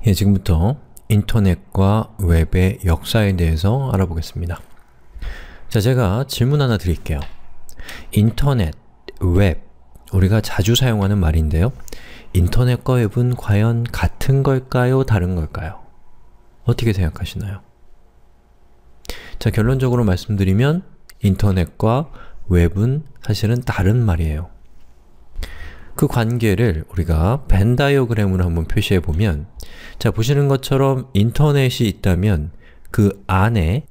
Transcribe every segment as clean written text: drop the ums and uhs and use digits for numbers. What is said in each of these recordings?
지금부터 인터넷과 웹의 역사에 대해서 알아보겠습니다. 자, 제가 질문 하나 드릴게요. 인터넷, 웹, 우리가 자주 사용하는 말인데요. 인터넷과 웹은 과연 같은 걸까요? 다른 걸까요? 어떻게 생각하시나요? 자, 결론적으로 말씀드리면 인터넷과 웹은 사실은 다른 말이에요. 그 관계를 우리가 벤 다이어그램으로 한번 표시해보면, 자, 보시는 것처럼 인터넷이 있다면 그 안에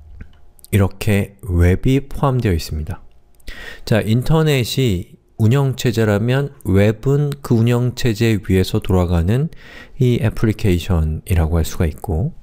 이렇게 웹이 포함되어 있습니다. 자, 인터넷이 운영체제라면 웹은 그 운영체제 위에서 돌아가는 이 애플리케이션이라고 할 수가 있고,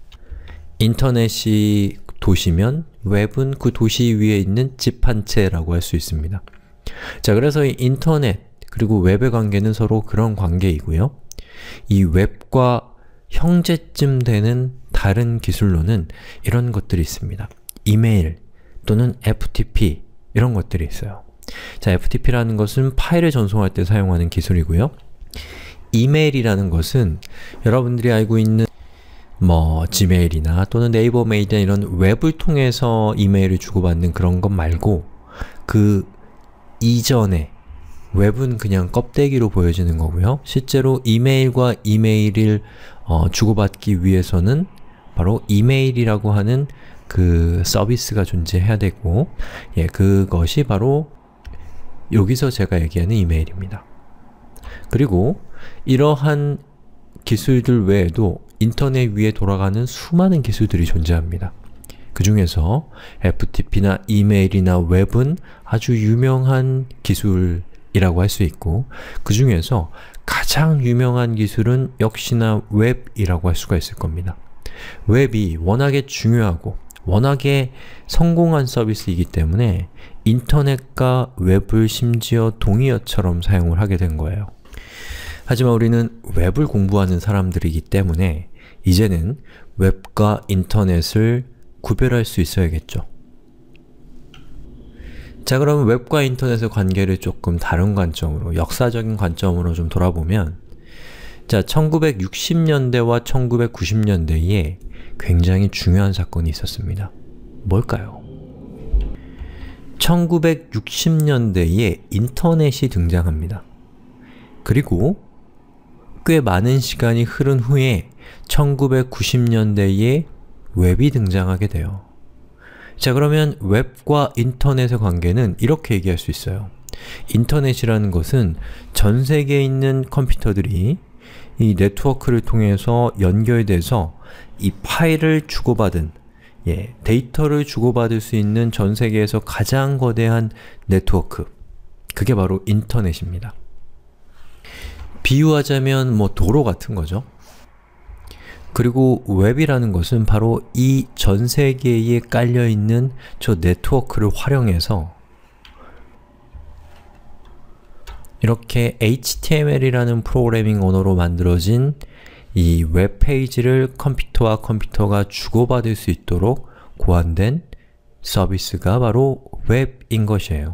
인터넷이 도시면 웹은 그 도시 위에 있는 집 한 채라고 할 수 있습니다. 자, 그래서 이 인터넷 그리고 웹의 관계는 서로 그런 관계이고요. 이 웹과 형제쯤 되는 다른 기술로는 이런 것들이 있습니다. 이메일 또는 FTP 이런 것들이 있어요. 자, FTP라는 것은 파일을 전송할 때 사용하는 기술이고요. 이메일이라는 것은 여러분들이 알고 있는 지메일이나 또는 네이버 메일이나 이런 웹을 통해서 이메일을 주고받는 그런 것 말고 그 이전에 웹은 그냥 껍데기로 보여지는 거고요. 실제로 이메일과 이메일을 주고받기 위해서는 바로 이메일이라고 하는 그 서비스가 존재해야 되고, 그것이 바로 여기서 제가 얘기하는 이메일입니다. 그리고 이러한 기술들 외에도 인터넷 위에 돌아가는 수많은 기술들이 존재합니다. 그 중에서 FTP나 이메일이나 웹은 아주 유명한 기술이라고 할 수 있고, 그 중에서 가장 유명한 기술은 역시나 웹이라고 할 수가 있을 겁니다. 웹이 워낙에 중요하고 워낙에 성공한 서비스이기 때문에 인터넷과 웹을 심지어 동의어처럼 사용을 하게 된 거예요. 하지만 우리는 웹을 공부하는 사람들이기 때문에 이제는 웹과 인터넷을 구별할 수 있어야겠죠. 자, 그럼 웹과 인터넷의 관계를 조금 다른 관점으로, 역사적인 관점으로 좀 돌아보면, 자, 1960년대와 1990년대에 굉장히 중요한 사건이 있었습니다. 뭘까요? 1960년대에 인터넷이 등장합니다. 그리고 꽤 많은 시간이 흐른 후에 1990년대에 웹이 등장하게 돼요. 자, 그러면 웹과 인터넷의 관계는 이렇게 얘기할 수 있어요. 인터넷이라는 것은 전 세계에 있는 컴퓨터들이 이 네트워크를 통해서 연결돼서 이 파일을 주고받은, 데이터를 주고받을 수 있는 전 세계에서 가장 거대한 네트워크, 그게 바로 인터넷입니다. 비유하자면 도로 같은 거죠. 그리고 웹이라는 것은 바로 이 전 세계에 깔려있는 저 네트워크를 활용해서 이렇게 HTML이라는 프로그래밍 언어로 만들어진 이 웹페이지를 컴퓨터와 컴퓨터가 주고받을 수 있도록 고안된 서비스가 바로 웹인 것이에요.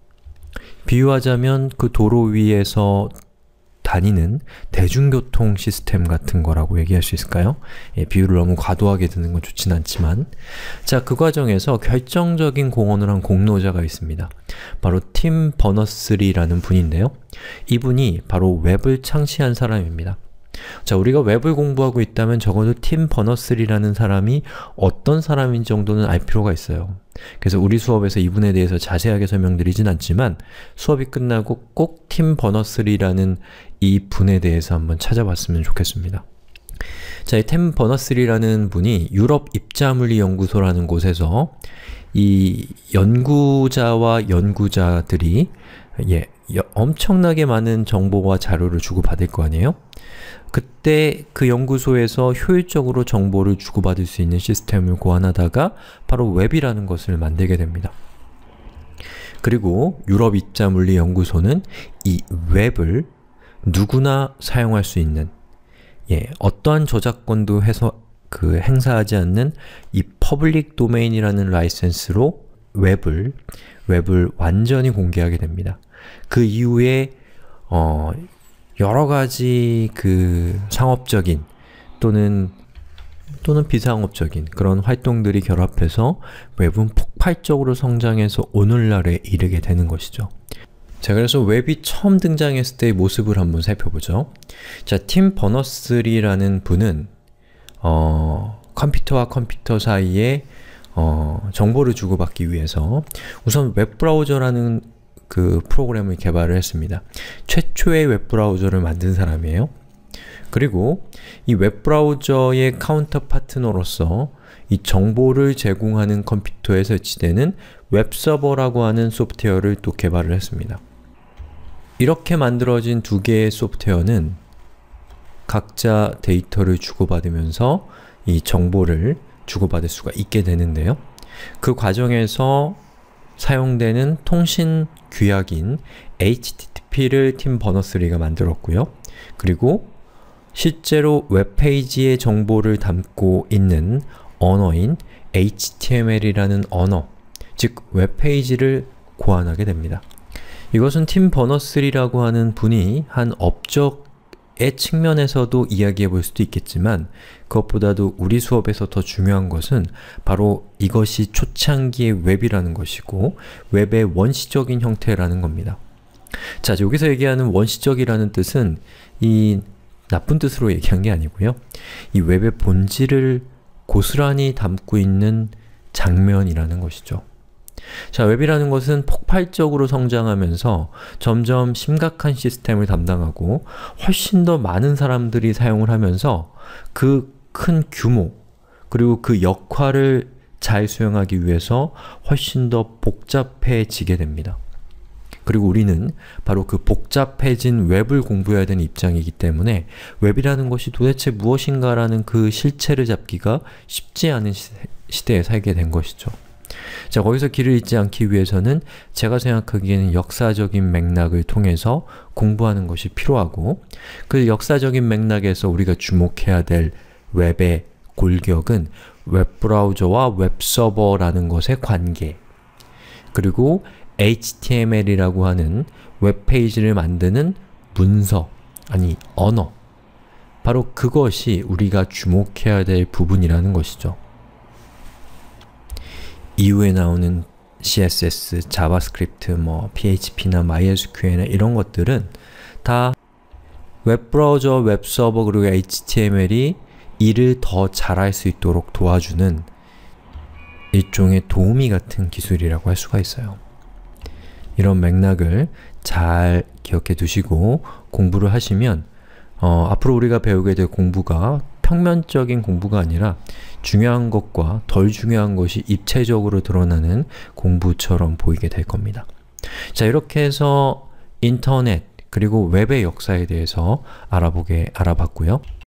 비유하자면 그 도로 위에서 다니는 대중교통 시스템 같은 거라고 얘기할 수 있을까요? 비유를 너무 과도하게 드는 건 좋진 않지만, 자, 그 과정에서 결정적인 공헌을 한 공로자가 있습니다. 바로 팀 버너스리라는 분인데요. 이분이 바로 웹을 창시한 사람입니다. 자, 우리가 웹을 공부하고 있다면 적어도 팀 버너스리라는 사람이 어떤 사람인 정도는 알 필요가 있어요. 그래서 우리 수업에서 이분에 대해서 자세하게 설명드리진 않지만 수업이 끝나고 꼭 팀 버너스리라는 이 분에 대해서 한번 찾아봤으면 좋겠습니다. 자, 이 팀 버너스리라는 분이 유럽 입자물리 연구소라는 곳에서 이 연구자와 연구자들이 엄청나게 많은 정보와 자료를 주고받을 거 아니에요? 그때 그 연구소에서 효율적으로 정보를 주고받을 수 있는 시스템을 고안하다가 바로 웹이라는 것을 만들게 됩니다. 그리고 유럽 입자물리 연구소는 이 웹을 누구나 사용할 수 있는, 어떠한 저작권도 행사하지 않는 이 퍼블릭 도메인이라는 라이센스로 웹을 완전히 공개하게 됩니다. 그 이후에 여러 가지 그 상업적인 또는 비상업적인 그런 활동들이 결합해서 웹은 폭발적으로 성장해서 오늘날에 이르게 되는 것이죠. 자, 그래서 웹이 처음 등장했을 때의 모습을 한번 살펴보죠. 자, 팀 버너스리라는 분은 컴퓨터와 컴퓨터 사이에 정보를 주고받기 위해서 우선 웹브라우저라는 그 프로그램을 개발을 했습니다. 최초의 웹브라우저를 만든 사람이에요. 그리고 이 웹브라우저의 카운터파트너로서 이 정보를 제공하는 컴퓨터에 설치되는 웹서버라고 하는 소프트웨어를 또 개발을 했습니다. 이렇게 만들어진 두 개의 소프트웨어는 각자 데이터를 주고받으면서 이 정보를 주고받을 수가 있게 되는데요. 그 과정에서 사용되는 통신 규약인 HTTP를 팀 버너스리가 만들었고요. 그리고 실제로 웹페이지의 정보를 담고 있는 언어인 HTML이라는 언어, 즉 웹페이지를 고안하게 됩니다. 이것은 팀 버너스리라고 하는 분이 한 업적의 측면에서도 이야기해 볼 수도 있겠지만 그것보다도 우리 수업에서 더 중요한 것은 바로 이것이 초창기의 웹이라는 것이고 웹의 원시적인 형태라는 겁니다. 자, 여기서 얘기하는 원시적이라는 뜻은 이 나쁜 뜻으로 얘기한 게 아니고요. 이 웹의 본질을 고스란히 담고 있는 장면이라는 것이죠. 자, 웹이라는 것은 폭발적으로 성장하면서 점점 심각한 시스템을 담당하고 훨씬 더 많은 사람들이 사용을 하면서 그 큰 규모 그리고 그 역할을 잘 수행하기 위해서 훨씬 더 복잡해지게 됩니다. 그리고 우리는 바로 그 복잡해진 웹을 공부해야 되는 입장이기 때문에 웹이라는 것이 도대체 무엇인가라는 그 실체를 잡기가 쉽지 않은 시대에 살게 된 것이죠. 자, 거기서 길을 잃지 않기 위해서는 제가 생각하기에는 역사적인 맥락을 통해서 공부하는 것이 필요하고 그 역사적인 맥락에서 우리가 주목해야 될 웹의 골격은 웹브라우저와 웹서버라는 것의 관계, 그리고 HTML이라고 하는 웹페이지를 만드는 문서, 아니 언어, 바로 그것이 우리가 주목해야 될 부분이라는 것이죠. 이후에 나오는 CSS, 자바스크립트, PHP나 MySQL이나 이런 것들은 다 웹브라우저, 웹서버, 그리고 HTML이 일을 더 잘할 수 있도록 도와주는 일종의 도우미 같은 기술이라고 할 수가 있어요. 이런 맥락을 잘 기억해 두시고 공부를 하시면 앞으로 우리가 배우게 될 공부가 평면적인 공부가 아니라 중요한 것과 덜 중요한 것이 입체적으로 드러나는 공부처럼 보이게 될 겁니다. 자, 이렇게 해서 인터넷 그리고 웹의 역사에 대해서 알아봤고요.